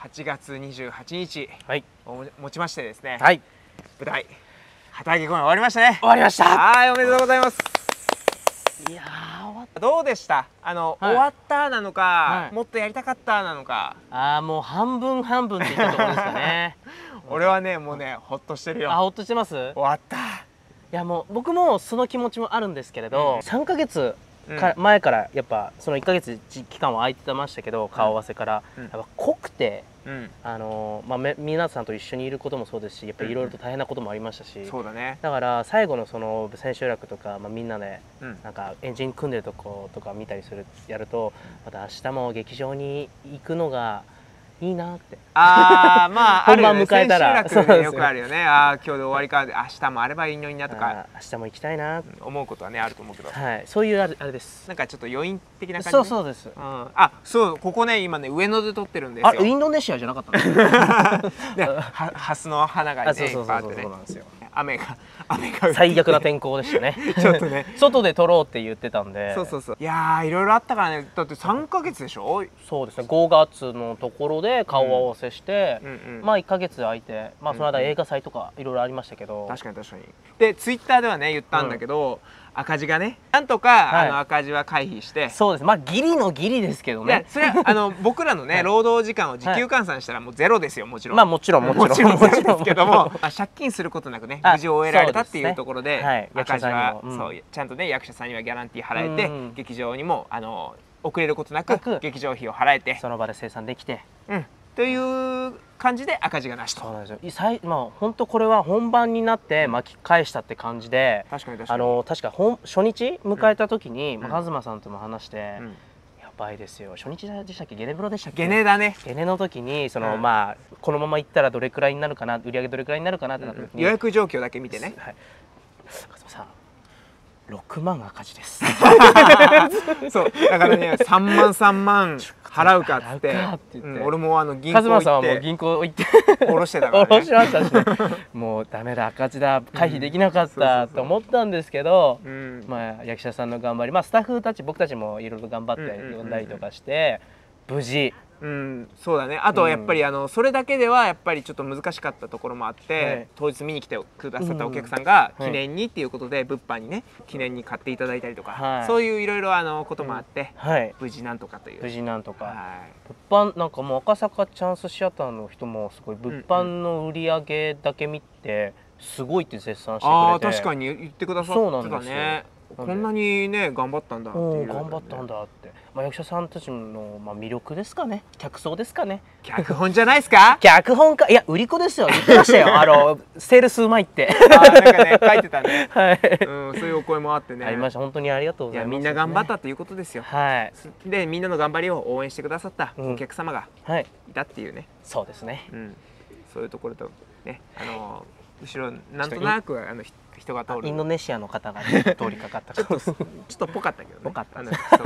8月28日をもちましてですね、 はい、 舞台旗揚げ公演終わりましたね。 終わりました。 はい、おめでとうございます。 いやー、終わった。 どうでした？終わったなのか、もっとやりたかったなのか。 もう半分半分って言ったところですかね。 俺はね、もうね、ほっとしてるよ。 ほっとしてます。終わった。 いや、もう僕もその気持ちもあるんですけれど、3ヶ月前からやっぱその1ヶ月期間は空いてましたけど、顔合わせからやっぱ濃くて、皆さんと一緒にいることもそうですし、やっぱりいろいろと大変なこともありましたし、 そうだね。だから最後のその千秋楽とか、みんなでなんかエンジン組んでるとことか見たりするやると、また明日も劇場に行くのがいいなって。 本番迎えたらよくあるよね。今日で終わりか、明日もあればいいのになとか、 明日も行きたいな思うことはねあると思うけど、 そういうあれです。 なんかちょっと余韻的な感じ。 そうです。 そう、ここね今ね上野で撮ってるんですよ。 インドネシアじゃなかったの？ ハスの花がね、 そうなんですよ。 雨が最悪な天候でしたね。 ちょっとね、 外で撮ろうって言ってたんで。 いやー、いろいろあったからね。だって3ヶ月でしょ。 そうですね、5月のところで顔合わせして、1ヶ月空いて、その間映画祭とかいろいろありましたけど。 確かに。でツイッターではね言ったんだけど、赤字がね、なんとか赤字は回避して。 そうです。ギリのギリですけどね。 それは僕らのね労働時間を時給換算したらもうゼロですよ。もちろんもちろんゼロですけども、借金することなくね無事終えられたっていうところで、赤字はちゃんとね役者さんにはギャランティー払えて、劇場にも遅れることなく劇場費を払えて、 その場で生産できてという感じで赤字がなしと。 そうなんですよ。本当これは本番になって巻き返したって感じで、確か初日迎えた時にカズマさんとも話して、やばいですよ、初日でしたっけ、ゲネプロでしたっけ。 ゲネだね。 ゲネの時にこのまま行ったらどれくらいになるかな、売り上げどれくらいになるかなってなった時に、 予約状況だけ見てね、 カズマさん6万赤字です。 そうだからね、3万払うかっつって、俺も銀行行って、カズマさんはもう銀行行って下ろしてたからね。 下ろしましたしね。もうダメだ、赤字だ、回避できなかったと思ったんですけど、役者さんの頑張り、スタッフたち僕たちもいろいろ頑張って呼んだりとかして無事。 そうだね。あとやっぱりそれだけではやっぱりちょっと難しかったところもあって、当日見に来てくださったお客さんが記念にっていうことで物販にね記念に買っていただいたりとか、そういういろいろこともあって無事なんとかという。 無事なんとか。物販なんかもう赤坂チャンスシアターの人もすごい物販の売り上げだけ見てすごいって絶賛してくれて。 確かに言ってくださってたね。こんなにね頑張ったんだっていう。 頑張ったんだって。役者さんたちの魅力ですかね、客層ですかね。 脚本じゃないですか。 脚本か、いや売り子ですよ。言ってましたよ。セールスうまいって。 なんかね書いてたね。そういうお声もあってね。 ありました。本当にありがとうございます。 みんな頑張ったということですよ。でみんなの頑張りを応援してくださったお客様がいたっていうね。 そうですね。 そういうところとね、後ろなんとなく人が通る。 インドネシアの方が通りかかった。 ちょっとぽかったけどね。 ぽかった。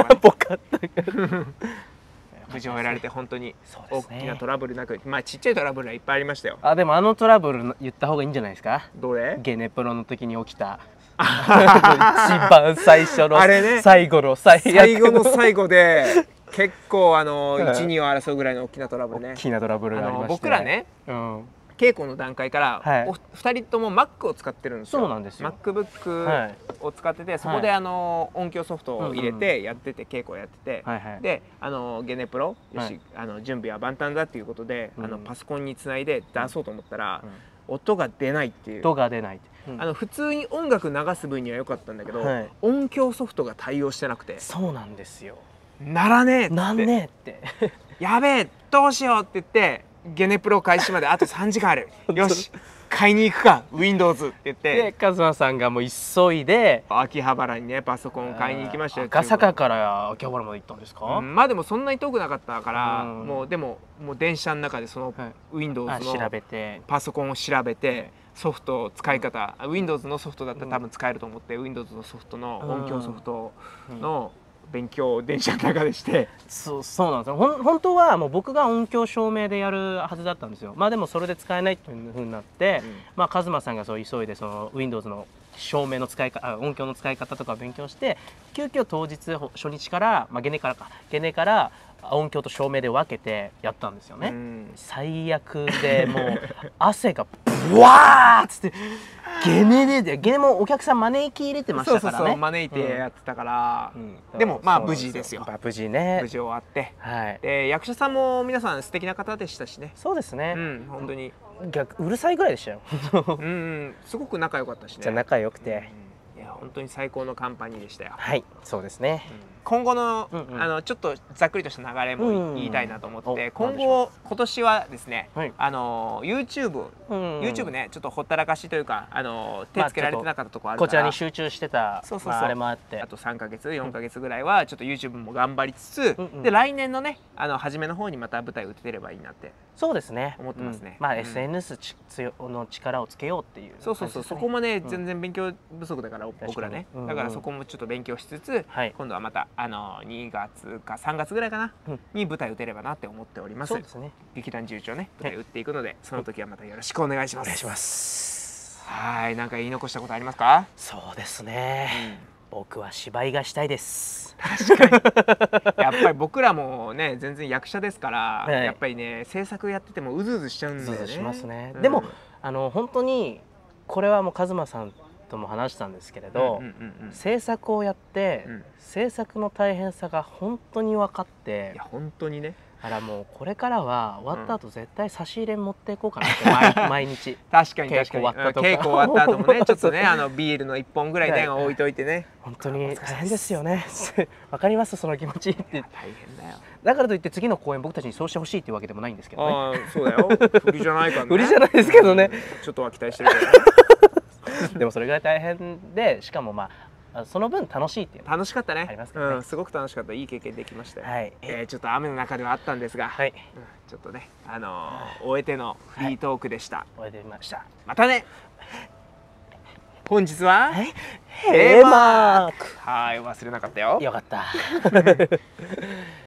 無事終えられて本当に大きなトラブルなく、ちっちゃいトラブルはいっぱいありましたよ。 でもトラブル言った方がいいんじゃないですか。 どれ？ ゲネプロの時に起きた一番最初の最後の最後で結構1、2を争うぐらいの大きなトラブルね。 大きなトラブルがありまして、 僕らね稽古の段階から2人とも Mac を使ってるんですよ。 そうなんですよ。 MacBook を使ってて、そこで音響ソフトを入れてやってて稽古をやってて、でゲネプロよし準備は万端だっていうことでパソコンにつないで出そうと思ったら音が出ないっていう。 音が出ない。 普通に音楽流す分には良かったんだけど、音響ソフトが対応してなくて。 そうなんですよ。 ならねえって。 なんねえってやべえどうしようって言って、ゲネプロ開始まであと3時間ある。よし買いに行くか Windows って言って、 でカズマさんがもう急いで秋葉原にねパソコンを買いに行きましたよ。 赤坂から秋葉原まで行ったんですか。 でもそんなに遠くなかったから、もう電車の中でその Windows のパソコンを調べて、ソフト使い方、Windows のソフトだったら多分使えると思って、Windows のソフトの音響ソフトの勉強を電車の中でして。 そうなんですよ。本当はもう僕が音響照明でやるはずだったんですよ。でもそれで使えないというふうになって、カズマさんがそう急いでその Windows の照明の使い方、音響の使い方とかを勉強して、急遽当日初日から、ゲネから音響と照明で分けてやったんですよね。最悪でもう汗がブワーッつってゲネもお客さん招き入れてましたからね。 そう招いてやってたから、でもまあ無事ですよ。 無事ね、 無事終わって、で役者さんも皆さん素敵な方でしたしね。 そうですね、 本当にうるさいぐらいでしたよ。 すごく仲良かったしね。 仲良くて、 いや本当に最高のカンパニーでしたよ。 はい、そうですね。 今後のちょっとざっくりとした流れも言いたいなと思って、今年はですね、YouTube ね、ちょっとほったらかしというか手つけられてなかったところあるから、 こちらに集中してたあれもあって、 あと3ヶ月4ヶ月ぐらいはちょっと YouTube も頑張りつつ、で来年のね初めの方にまた舞台打てればいいなってそうですね思ってますね。 SNS の力をつけようっていう、 そこもね全然勉強不足だから僕らね、だからそこもちょっと勉強しつつ、今度はまた2月か3月ぐらいかなに舞台打てればなって思っております。劇団重長ね舞台打っていくので、その時はまたよろしくお願いします。 お願いします。 はい、なんか言い残したことありますか？ そうですね、僕は芝居がしたいです。 確かにやっぱり僕らもね全然役者ですから、やっぱりね制作やっててもうずうずしちゃうんだよね。 しますね。でも本当にこれはもう一馬さんとも話したんですけれど、制作をやって、制作の大変さが本当に分かって、 いや本当にね、 もうこれからは終わった後絶対差し入れ持っていこうかなって毎日。 確かに稽古終わった後もねちょっとねビールの1本ぐらいで置いといてね。 本当に大変ですよね。わかりますその気持ちって。 大変だよ。 だからといって次の公演僕たちにそうしてほしいっていうわけでもないんですけどね。 そうだよ。振りじゃないからね。 振りじゃないですけどね。 ちょっとは期待してるけどね。 でもそれぐらい大変で、しかもその分楽しいっていう楽しかったね。 ありますからね。 すごく楽しかった。いい経験できましたよ。 はい。 ちょっと雨の中ではあったんですが、ちょっとね終えてのフリートークでした。 終えてみました。 またね。本日はヘーマーク。 はい、忘れなかったよ。 よかった。